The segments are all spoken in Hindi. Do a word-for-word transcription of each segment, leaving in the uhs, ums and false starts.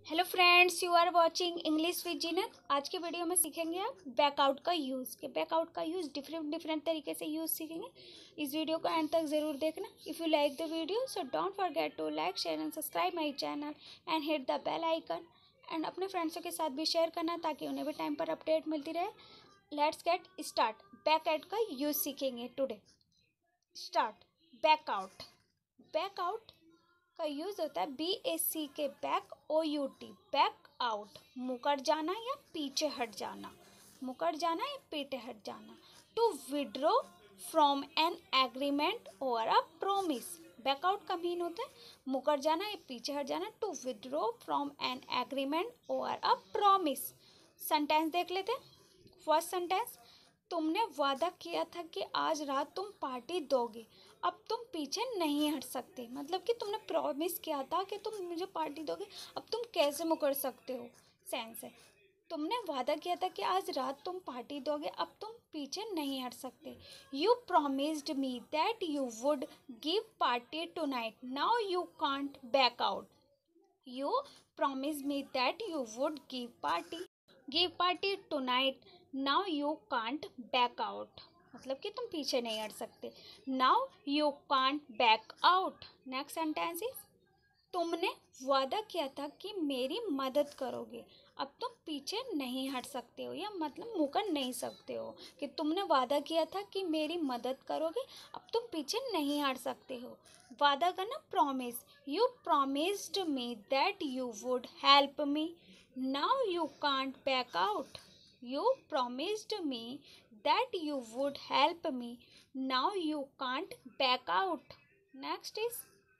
Hello friends, you are watching English with Zeenat. आज के वीडियो में सीखेंगे आप बैकआउट का यूज़ के बैकआउट का यूज़ डिफरेंट डिफरेंट तरीके से यूज़ सीखेंगे। इस वीडियो को एंड तक ज़रूर देखना। If you like the video so don't forget to like share and subscribe my channel and hit the bell icon and अपने फ्रेंड्सों के साथ भी शेयर करना ताकि उन्हें भी टाइम पर अपडेट मिलती रहे। Let's get start. बैकआउट का यूज़ सीखेंगे टुडे। स्टार्ट। बैकआउट। बैकआउट का यूज होता है B A C K back O U T back out, मुकर जाना या पीछे हट जाना, मुकर जाना या पीछे हट जाना। To withdraw from an agreement or a promise. Back out का मीन होता है मुकर जाना या पीछे हट जाना। To withdraw from an agreement or a promise. Sentence देख लेते हैं। फर्स्ट सेंटेंस, तुमने वादा किया था कि आज रात तुम पार्टी दोगे, अब तुम पीछे नहीं हट सकते। मतलब कि तुमने प्रॉमिस किया था कि तुम मुझे पार्टी दोगे, अब तुम कैसे मुकर सकते हो। सेंस है, तुमने वादा किया था कि आज रात तुम पार्टी दोगे, अब तुम पीछे नहीं हट सकते। You promised me that you would give party tonight, now you can't back out. You promised me that you would give party give party tonight, now you can't back out. मतलब कि तुम पीछे नहीं हट सकते। Now you can't back out. Next sentence is, तुमने वादा किया था कि मेरी मदद करोगे, अब तुम पीछे नहीं हट सकते हो, या मतलब मुकर नहीं सकते हो। कि तुमने वादा किया था कि मेरी मदद करोगे, अब तुम पीछे नहीं हट सकते हो। वादा करना, promise. You promised me that you would help me, now you can't back out. You promised me that you would help me. Now you can't back out. Next is,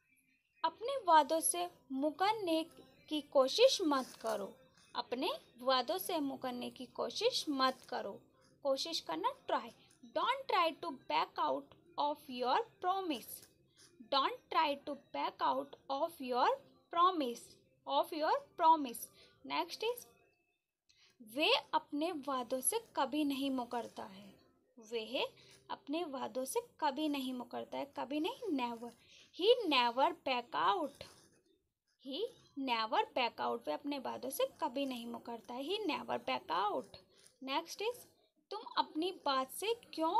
अपने वादों से मुकरने की कोशिश मत करो। अपने वादों से मुकरने की कोशिश मत करो। कोशिश करना, try. Don't try to back out of your promise. Don't try to back out of your promise. Of your promise. Next is, वे अपने वादों से कभी नहीं मुकरता है। वह अपने वादों से कभी नहीं मुकरता है, कभी नहीं, never. He never back out. He never back out. वह अपने वादों से कभी नहीं मुकरता है। He never back out. Next is, तुम अपनी बात से क्यों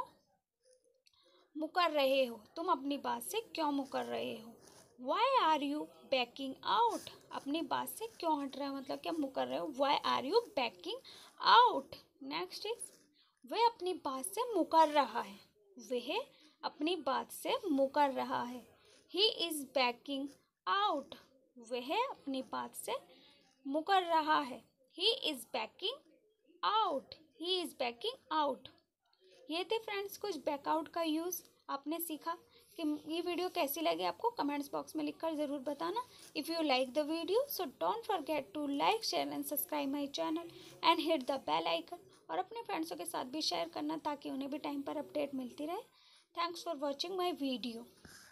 मुकर रहे हो। तुम अपनी बात से क्यों मुकर रहे हो। Why are you backing out. अपनी बात से क्यों हट रहे हो, मतलब क्या मुकर रहे हो। Why are you backing out. Next is, वह अपनी बात से मुकर रहा है। वह अपनी बात से मुकर रहा है। He is backing out. वह अपनी बात से मुकर रहा है। He is backing out. He is backing out. ये थे फ्रेंड्स कुछ बैकआउट का यूज़ आपने सीखा। कि ये वीडियो कैसी लगी आपको कमेंट्स बॉक्स में लिखकर ज़रूर बताना। If you like the video so don't forget to like share and subscribe my channel and hit the bell icon. और अपने फ्रेंड्सों के साथ भी शेयर करना ताकि उन्हें भी टाइम पर अपडेट मिलती रहे। Thanks for watching my video.